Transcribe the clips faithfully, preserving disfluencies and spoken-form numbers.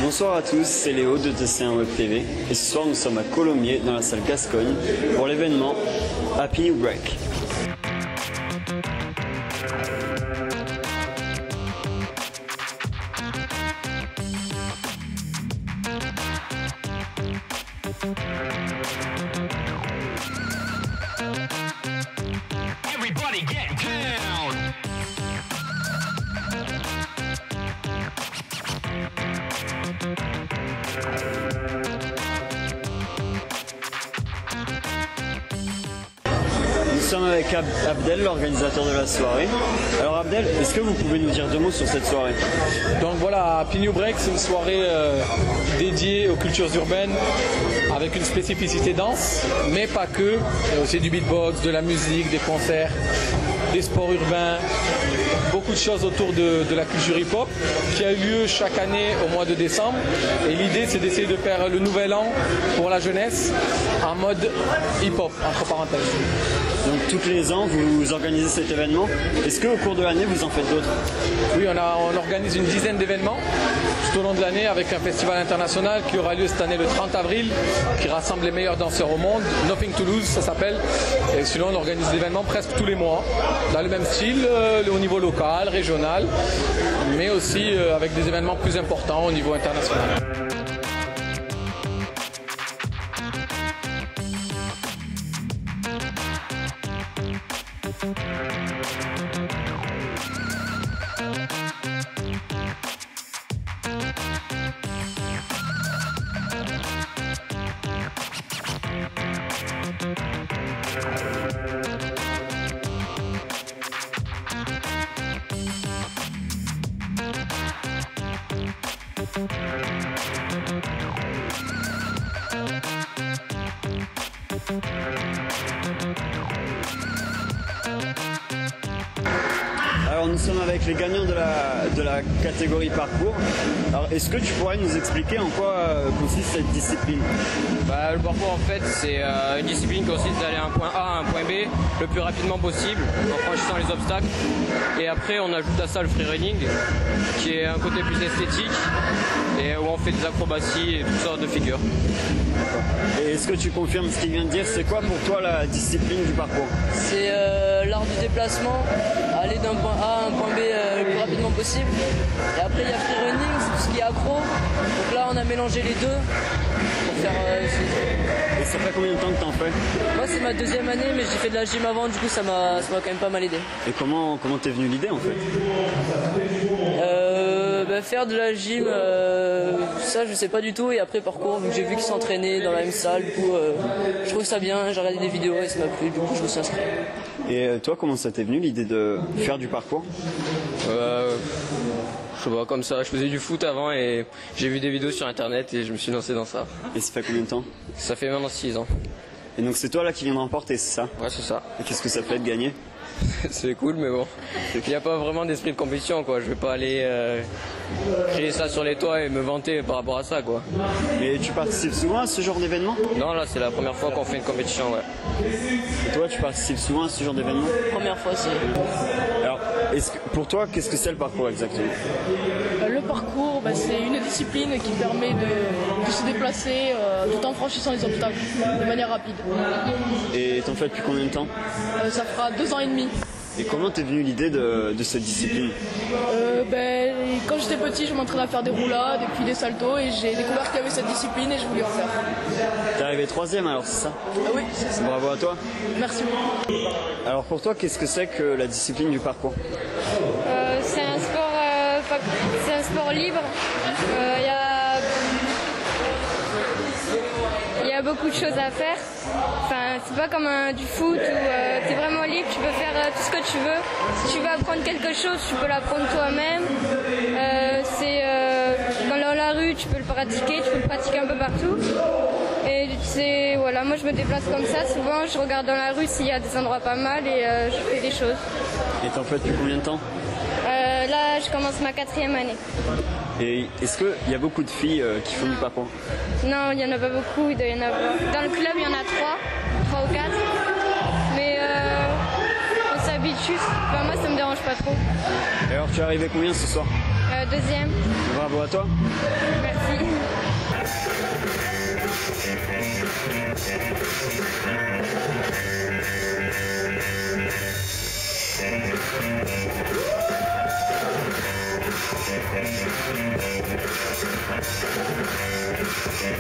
Bonsoir à tous, c'est Léo de T C un Web T V et ce soir nous sommes à Colomiers dans la salle Gascogne pour l'événement Happy New Break. Everybody get down! Nous sommes avec Ab Abdel, l'organisateur de la soirée. Alors Abdel, est-ce que vous pouvez nous dire deux mots sur cette soirée? Donc voilà, Happy New Break, c'est une soirée euh, dédiée aux cultures urbaines avec une spécificité danse, mais pas que. Il y a aussi du beatbox, de la musique, des concerts, des sports urbains, beaucoup de choses autour de, de la culture hip-hop qui a eu lieu chaque année au mois de décembre. Et l'idée, c'est d'essayer de faire le nouvel an pour la jeunesse en mode hip-hop, entre parenthèses. Donc tous les ans, vous organisez cet événement. Est-ce qu'au cours de l'année, vous en faites d'autres? Oui, on, a, on organise une dizaine d'événements tout au long de l'année avec un festival international qui aura lieu cette année le trente avril, qui rassemble les meilleurs danseurs au monde. Nothing to Lose, ça s'appelle. Et sinon, on organise des événements presque tous les mois, dans le même style, euh, au niveau local, régional, mais aussi euh, avec des événements plus importants au niveau international. Alors nous sommes avec les gagnants de la, de la catégorie parcours. Alors est-ce que tu pourrais nous expliquer en quoi euh, consiste cette discipline? Bah, le parcours en fait c'est euh, une discipline qui consiste à aller d'un point A à un point B le plus rapidement possible en franchissant les obstacles. Et après on ajoute à ça le freerunning qui est un côté plus esthétique et où on fait des acrobaties et toutes sortes de figures. Et est-ce que tu confirmes ce qu'il vient de dire? C'est quoi pour toi la discipline du parcours? C'est euh, l'art du déplacement, aller d'un point A à un point B euh, le plus rapidement possible. Et après il y a freerunning, c'est tout ce qui est accro. Donc là on a mélangé les deux pour faire euh, Et ça fait combien de temps que t'en fais? Moi c'est ma deuxième année mais j'ai fait de la gym avant, du coup ça m'a ça m'a quand même pas mal aidé. Et comment comment t'es venu l'idée en fait? Euh, bah, faire de la gym, euh, ça je sais pas du tout. Et après parcours, vu que j'ai vu qu'ils s'entraînaient dans la même salle, du coup euh, je trouve ça bien, j'ai regardé des vidéos et ça m'a plu, du coup je me suis inscrit. Et toi, comment ça t'est venu l'idée de faire du parcours? Euh, je sais pas, comme ça, je faisais du foot avant et j'ai vu des vidéos sur internet et je me suis lancé dans ça. Et ça fait combien de temps? Ça fait maintenant six ans. Et donc c'est toi là qui viens de remporter, c'est ça? Ouais, c'est ça. Et qu'est-ce que ça fait de gagner? C'est cool, mais bon, il n'y a pas vraiment d'esprit de compétition, quoi. Je vais pas aller euh, crier ça sur les toits et me vanter par rapport à ça, quoi. Mais tu participes souvent à ce genre d'événement? Non, là, c'est la première fois qu'on fait une compétition, ouais. Et toi, tu participes souvent à ce genre d'événement? Première fois c'est... Alors, est-ce que, pour toi, qu'est-ce que c'est le parcours exactement? Le parcours, bah, c'est une discipline qui permet de, de se déplacer euh, tout en franchissant les obstacles de manière rapide. Et t'en fais depuis combien de temps? Euh, ça fera deux ans et demi. Et comment t'es venue l'idée de, de cette discipline? Euh, ben, quand j'étais petit, je m'entraînais à faire des roulades et puis des saltos et j'ai découvert qu'il y avait cette discipline et je voulais en faire. T'es arrivé troisième alors, c'est ça? Ah oui, c'est ça. Bravo à toi. Merci beaucoup. Alors pour toi, qu'est-ce que c'est que la discipline du parcours? Euh, c'est un sport, euh, pas- c'est un sport libre. Euh, Il y a il y a beaucoup de choses à faire. Enfin, c'est pas comme un- du foot où euh, tu es vraiment libre, tu peux faire euh, tout ce que tu veux. Si tu veux apprendre quelque chose, tu peux l'apprendre toi-même. Euh, c'est euh, dans la, la rue, tu peux le pratiquer, tu peux le pratiquer un peu partout. Et c'est voilà, moi je me déplace comme ça. Souvent, je regarde dans la rue s'il y a des endroits pas mal et euh, je fais des choses. Et t'en fais depuis combien de temps? Euh, là, je commence ma quatrième année. Et est-ce qu'il y a beaucoup de filles euh, qui font du parcours? Non, il n'y en a pas beaucoup, il doit y en avoir. Dans le club, il y en a trois, trois ou quatre. Mais euh, on s'habitue. Enfin, moi, ça me dérange pas trop. Et alors, tu es arrivé combien ce soir? Euh, deuxième. Bravo à toi. Merci.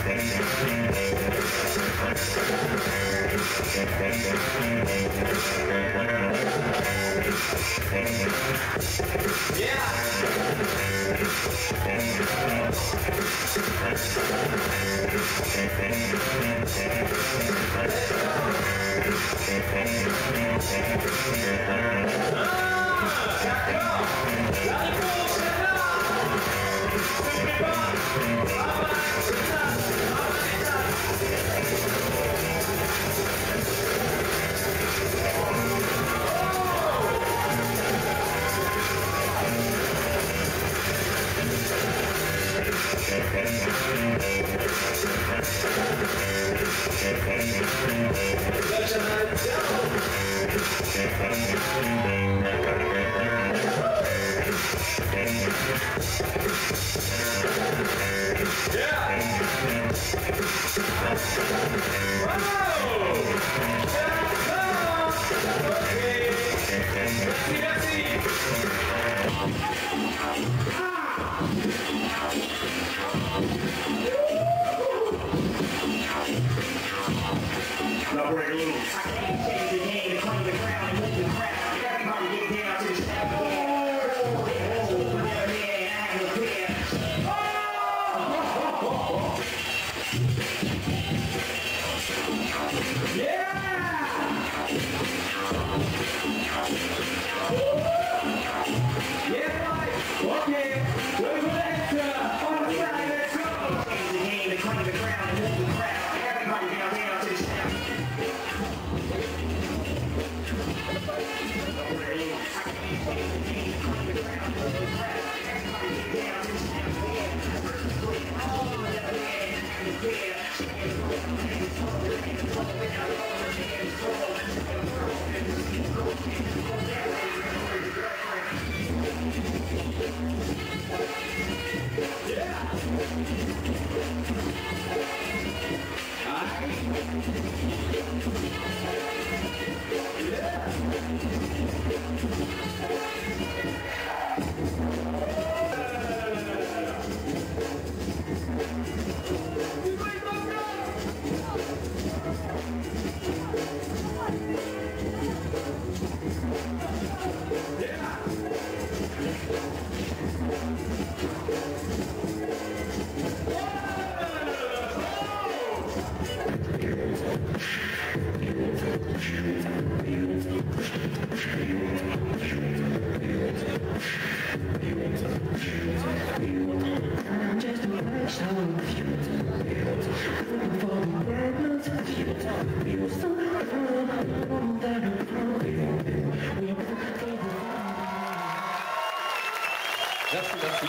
Merci, merci.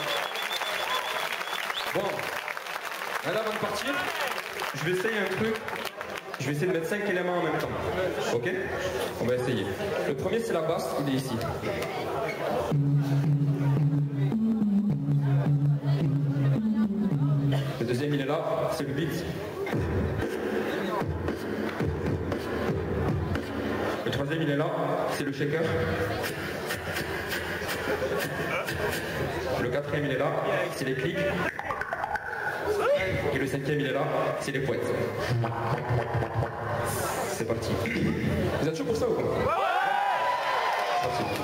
Bon, là avant de partir, je vais essayer un truc. Je vais essayer de mettre cinq éléments en même temps. Ok? On va essayer. Le premier, c'est la basse, il est ici. Le deuxième, il est là, c'est le beat. Le troisième, il est là, c'est le shaker. Le quatrième, il est là, c'est les clics. Et le cinquième, il est là, c'est les poètes. C'est parti. Vous êtes chaud pour ça ou quoi? C'est parti.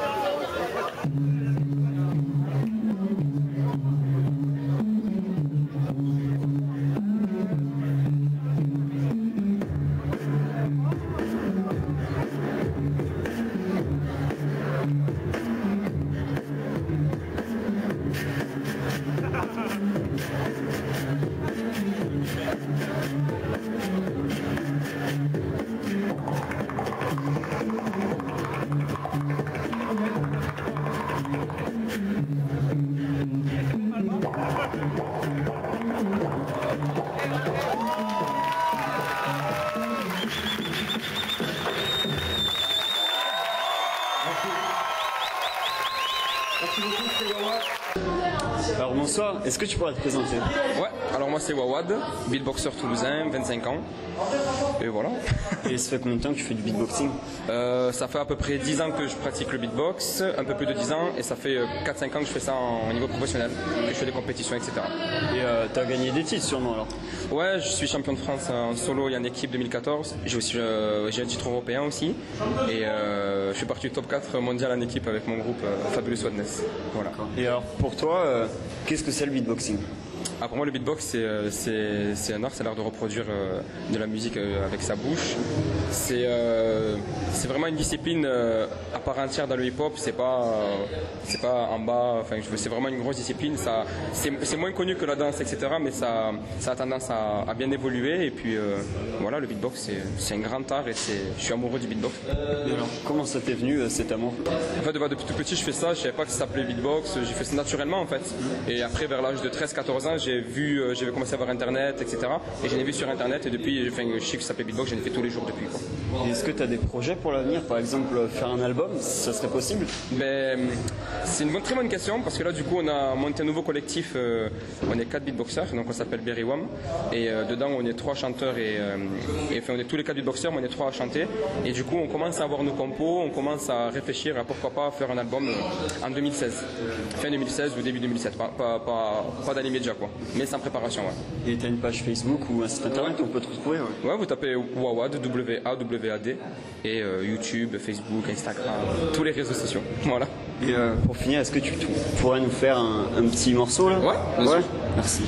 Alors bonsoir, est-ce que tu pourrais te présenter? Ouais, Alors moi c'est Wawad, beatboxer toulousain, vingt-cinq ans. Et voilà. Et ça fait combien de temps que tu fais du beatboxing? euh, Ça fait à peu près dix ans que je pratique le beatbox, un peu plus de dix ans, et ça fait quatre cinq ans que je fais ça en, en niveau professionnel, que je fais des compétitions, et cetera. Et euh, tu as gagné des titres sûrement alors? Ouais, je suis champion de France en solo et en équipe deux mille quatorze. J'ai aussi euh, j'ai un titre européen aussi. Et euh, je fais partie du top quatre mondial en équipe avec mon groupe euh, Fabulous Wadness. Voilà. Et alors pour toi, euh, qu'est-ce que c'est le beatboxing? Ah, pour moi, le beatbox, c'est, euh, c'est, c'est un art, c'est l'art de reproduire euh, de la musique euh, avec sa bouche. C'est, euh, c'est vraiment une discipline euh, à part entière dans le hip-hop. C'est pas, euh, c'est pas en bas. Enfin, c'est vraiment une grosse discipline. Ça, c'est, c'est moins connu que la danse, et cetera. Mais ça, ça a tendance à, à bien évoluer. Et puis, euh, voilà, le beatbox, c'est, c'est un grand art et c'est, je suis amoureux du beatbox. Et alors, comment ça t'est venu euh, cet amour? En fait, depuis tout petit, je fais ça. Je savais pas que ça s'appelait beatbox. J'ai fait ça naturellement, en fait. Et après, vers l'âge de treize quatorze ans, j'ai vu, euh, j'avais commencé à voir Internet, et cetera. Et j'en ai vu sur Internet et depuis, enfin, je sais que ça s'appelait beatbox, j'en ai fait tous les jours depuis, quoi. Et est-ce que tu as des projets pour l'avenir? Par exemple, faire un album, ça serait possible? Ben, c'est une bonne, très bonne question parce que là, du coup, on a monté un nouveau collectif. Euh, on est quatre beatboxers, donc on s'appelle Berry Wham. Et euh, dedans, on est trois chanteurs et, euh, et enfin, on est tous les quatre beatboxers, mais on est trois à chanter. Et du coup, on commence à avoir nos compos, on commence à réfléchir à pourquoi pas faire un album en deux mille seize, fin deux mille seize ou début deux mille dix-sept, pas, pas, pas, pas dans l'immédiat, quoi, mais sans préparation. Ouais. Et tu as une page Facebook ou un site internet où on peut te retrouver? Ouais, ouais, vous tapez Wawad, W A W A D, et euh, YouTube, Facebook, Instagram, tous les réseaux sociaux. Voilà. Et euh, pour finir, est-ce que tu pourrais nous faire un, un petit morceau là? Ouais, bien ouais. sûr. Merci.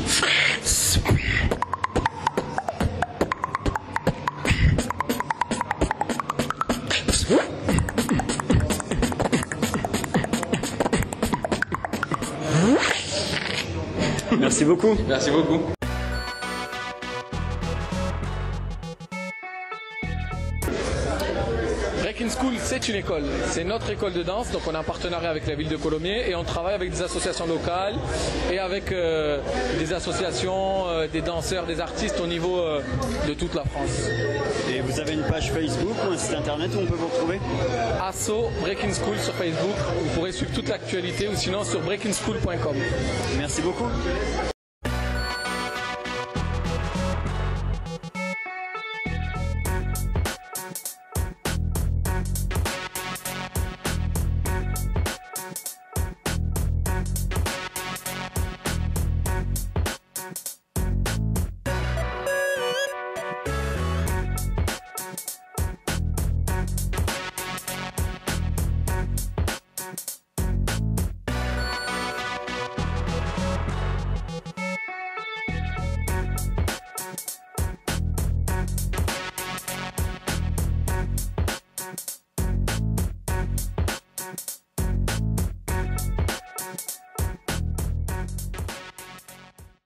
Merci beaucoup. Merci beaucoup. Breaking School, c'est une école. C'est notre école de danse. Donc on a un partenariat avec la ville de Colomiers et on travaille avec des associations locales et avec euh, des associations, euh, des danseurs, des artistes au niveau euh, de toute la France. Et vous avez une page Facebook ou un site internet où on peut vous retrouver? Asso Breaking School sur Facebook. Vous pourrez suivre toute l'actualité ou sinon sur breaking school point com. Merci beaucoup.